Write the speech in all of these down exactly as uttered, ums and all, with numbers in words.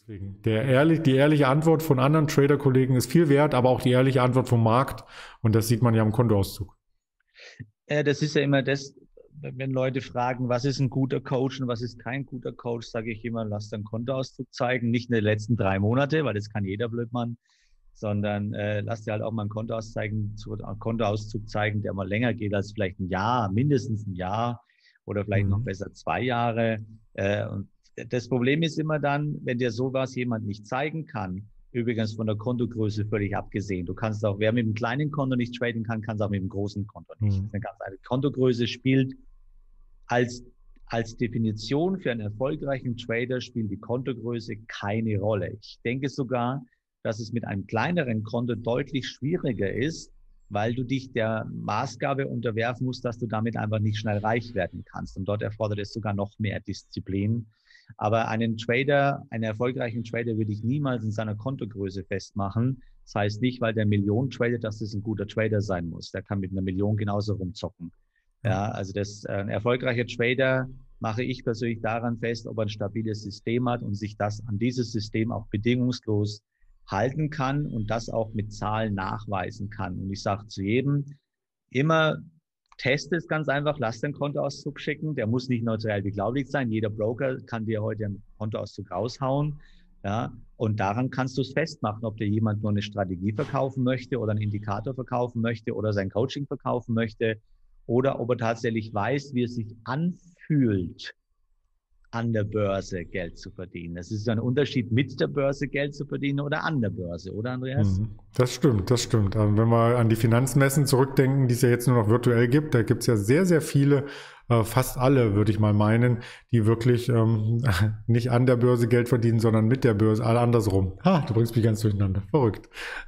Deswegen, der ehrlich, die ehrliche Antwort von anderen Trader-Kollegen ist viel wert, aber auch die ehrliche Antwort vom Markt. Und das sieht man ja am Kontoauszug. Äh, das ist ja immer das, wenn Leute fragen, was ist ein guter Coach und was ist kein guter Coach, sage ich immer, lass deinen Kontoauszug zeigen. Nicht in den letzten drei Monate, weil das kann jeder Blödmann, sondern äh, lass dir halt auch mal einen Kontoauszug zeigen, einen Kontoauszug zeigen, der mal länger geht als vielleicht ein Jahr, mindestens ein Jahr oder vielleicht noch Mhm. besser zwei Jahre. Äh, und das Problem ist immer dann, wenn dir sowas jemand nicht zeigen kann, übrigens von der Kontogröße völlig abgesehen. Du kannst auch, wer mit einem kleinen Konto nicht traden kann, kann es auch mit einem großen Konto nicht. Das Mhm. ist eine ganz eine Kontogröße spielt als, als Definition für einen erfolgreichen Trader spielt die Kontogröße keine Rolle. Ich denke sogar, dass es mit einem kleineren Konto deutlich schwieriger ist, weil du dich der Maßgabe unterwerfen musst, dass du damit einfach nicht schnell reich werden kannst. Und dort erfordert es sogar noch mehr Disziplin. Aber einen Trader, einen erfolgreichen Trader würde ich niemals in seiner Kontogröße festmachen. Das heißt nicht, weil der Million tradet, dass das ein guter Trader sein muss. Der kann mit einer Million genauso rumzocken. Ja. Ja, also das, äh, ein erfolgreicher Trader mache ich persönlich daran fest, ob er ein stabiles System hat und sich das an dieses System auch bedingungslos halten kann und das auch mit Zahlen nachweisen kann. Und ich sage zu jedem, immer teste es ganz einfach, lass den Kontoauszug schicken. Der muss nicht notariell beglaubigt sein. Jeder Broker kann dir heute einen Kontoauszug raushauen. Ja, und daran kannst du es festmachen, ob dir jemand nur eine Strategie verkaufen möchte oder einen Indikator verkaufen möchte oder sein Coaching verkaufen möchte oder ob er tatsächlich weiß, wie es sich anfühlt, an der Börse Geld zu verdienen. Es ist ein Unterschied, mit der Börse Geld zu verdienen oder an der Börse, oder Andreas? Mhm. Das stimmt, das stimmt. Aber wenn wir an die Finanzmessen zurückdenken, die es ja jetzt nur noch virtuell gibt, da gibt es ja sehr, sehr viele, äh, fast alle, würde ich mal meinen, die wirklich ähm, nicht an der Börse Geld verdienen, sondern mit der Börse, alle andersrum. Ha, du bringst mich ganz durcheinander. Verrückt.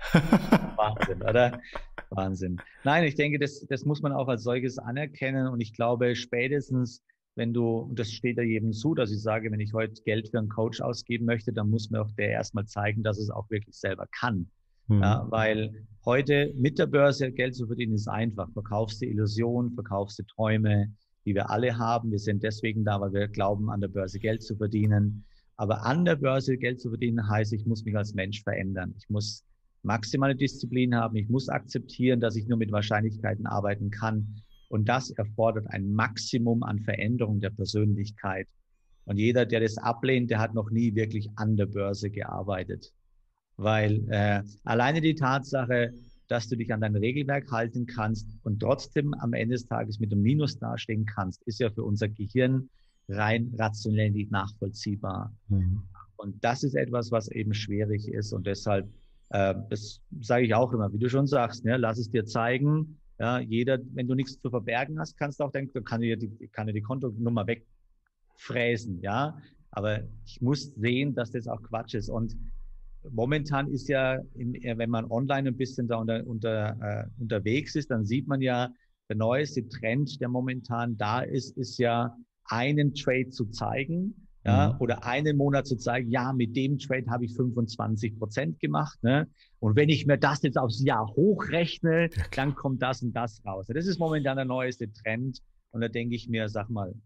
Wahnsinn, oder? Wahnsinn. Nein, ich denke, das, das muss man auch als solches anerkennen. Und ich glaube, spätestens, wenn du, und das steht ja jedem zu, dass ich sage, wenn ich heute Geld für einen Coach ausgeben möchte, dann muss mir auch der erstmal zeigen, dass es auch wirklich selber kann. Ja, Mhm. weil heute mit der Börse Geld zu verdienen ist einfach. Verkaufst du Illusionen, verkaufst du Träume, die wir alle haben. Wir sind deswegen da, weil wir glauben, an der Börse Geld zu verdienen. Aber an der Börse Geld zu verdienen heißt, ich muss mich als Mensch verändern. Ich muss maximale Disziplin haben. Ich muss akzeptieren, dass ich nur mit Wahrscheinlichkeiten arbeiten kann. Und das erfordert ein Maximum an Veränderung der Persönlichkeit. Und jeder, der das ablehnt, der hat noch nie wirklich an der Börse gearbeitet. Weil äh, alleine die Tatsache, dass du dich an dein Regelwerk halten kannst und trotzdem am Ende des Tages mit einem Minus dastehen kannst, ist ja für unser Gehirn rein rationell nicht nachvollziehbar. Mhm. Und das ist etwas, was eben schwierig ist. Und deshalb, äh, das sage ich auch immer, wie du schon sagst, ne, lass es dir zeigen. Ja, jeder, wenn du nichts zu verbergen hast, kannst du auch denken, kann dir die, kann dir die Kontonummer wegfräsen. Ja, aber ich muss sehen, dass das auch Quatsch ist. Und momentan ist ja, in, wenn man online ein bisschen da unter, unter, äh, unterwegs ist, dann sieht man ja, der neueste Trend, der momentan da ist, ist ja, einen Trade zu zeigen, ja, Mhm. oder einen Monat zu zeigen, ja, mit dem Trade habe ich fünfundzwanzig Prozent gemacht, ne? Und wenn ich mir das jetzt aufs Jahr hochrechne, Ja, dann klar. kommt das und das raus. Das ist momentan der neueste Trend. Und da denke ich mir, sag mal,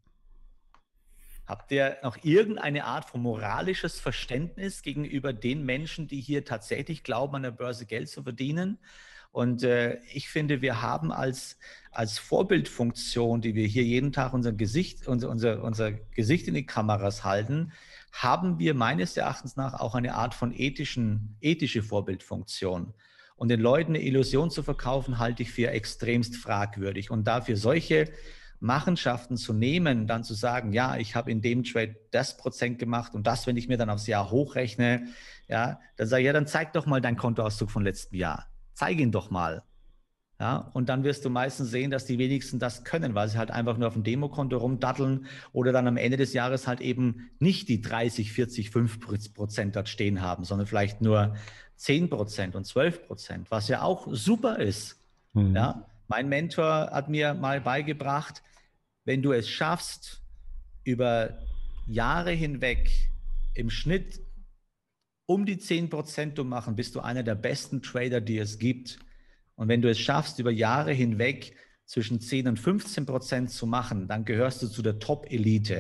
habt ihr noch irgendeine Art von moralisches Verständnis gegenüber den Menschen, die hier tatsächlich glauben, an der Börse Geld zu verdienen? Und äh, ich finde, wir haben als, als Vorbildfunktion, die wir hier jeden Tag unser Gesicht, unser, unser, unser Gesicht in die Kameras halten, haben wir meines Erachtens nach auch eine Art von ethischen, ethische Vorbildfunktion. Und den Leuten eine Illusion zu verkaufen, halte ich für extremst fragwürdig. Und dafür solche Machenschaften zu nehmen, dann zu sagen, ja, ich habe in dem Trade das Prozent gemacht und das, wenn ich mir dann aufs Jahr hochrechne, ja, dann sage ich, ja, dann zeig doch mal deinen Kontoauszug von letztem Jahr. Zeig ihn doch mal. Ja, und dann wirst du meistens sehen, dass die wenigsten das können, weil sie halt einfach nur auf dem Demokonto rumdatteln oder dann am Ende des Jahres halt eben nicht die dreißig, vierzig, fünf Prozent dort stehen haben, sondern vielleicht nur zehn Prozent und zwölf Prozent, was ja auch super ist. Mhm. Ja, mein Mentor hat mir mal beigebracht, wenn du es schaffst, über Jahre hinweg im Schnitt um die zehn Prozent zu machen, bist du einer der besten Trader, die es gibt. Und wenn du es schaffst, über Jahre hinweg zwischen zehn und fünfzehn Prozent zu machen, dann gehörst du zu der Top-Elite.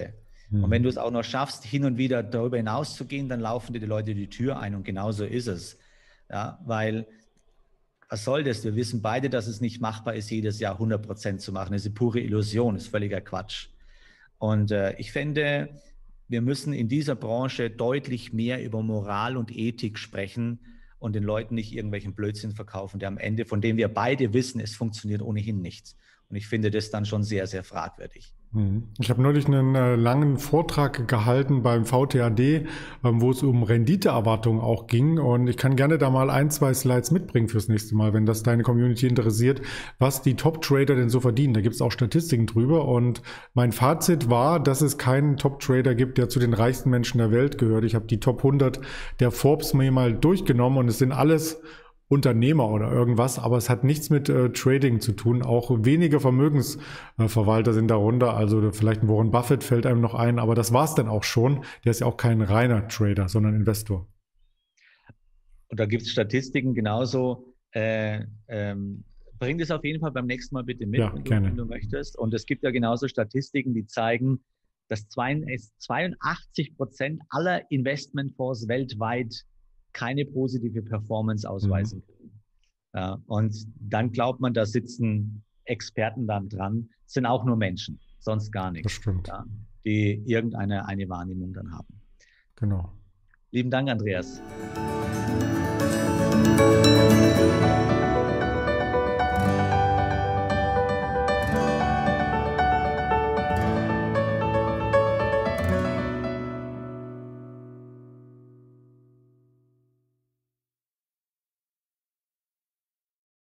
Mhm. Und wenn du es auch noch schaffst, hin und wieder darüber hinaus zu gehen, dann laufen dir die Leute die Tür ein und genauso ist es. Ja, weil, was soll das? Wir wissen beide, dass es nicht machbar ist, jedes Jahr hundert Prozent zu machen. Das ist eine pure Illusion, das ist völliger Quatsch. Und äh, ich finde, wir müssen in dieser Branche deutlich mehr über Moral und Ethik sprechen und den Leuten nicht irgendwelchen Blödsinn verkaufen, der am Ende, von dem wir beide wissen, es funktioniert ohnehin nichts. Und ich finde das dann schon sehr, sehr fragwürdig. Ich habe neulich einen äh, langen Vortrag gehalten beim V T A D, ähm, wo es um Renditeerwartungen auch ging. Und ich kann gerne da mal ein, zwei Slides mitbringen fürs nächste Mal, wenn das deine Community interessiert, was die Top-Trader denn so verdienen. Da gibt es auch Statistiken drüber. Und mein Fazit war, dass es keinen Top-Trader gibt, der zu den reichsten Menschen der Welt gehört. Ich habe die Top hundert der Forbes mir mal durchgenommen und es sind alles Unternehmer oder irgendwas, aber es hat nichts mit äh, Trading zu tun. Auch wenige Vermögensverwalter äh, sind darunter, also vielleicht ein Warren Buffett fällt einem noch ein, aber das war es dann auch schon. Der ist ja auch kein reiner Trader, sondern Investor. Und da gibt es Statistiken genauso. Äh, ähm, bring das auf jeden Fall beim nächsten Mal bitte mit, ja, wenn, du, gerne. wenn du möchtest. Und es gibt ja genauso Statistiken, die zeigen, dass zweiundachtzig Prozent aller Investmentfonds weltweit keine positive Performance ausweisen können. Mhm. Ja, und dann glaubt man, da sitzen Experten dann dran, sind auch nur Menschen, sonst gar nichts. Das stimmt. Ja, die irgendeine eine Wahrnehmung dann haben. Genau. Lieben Dank, Andreas.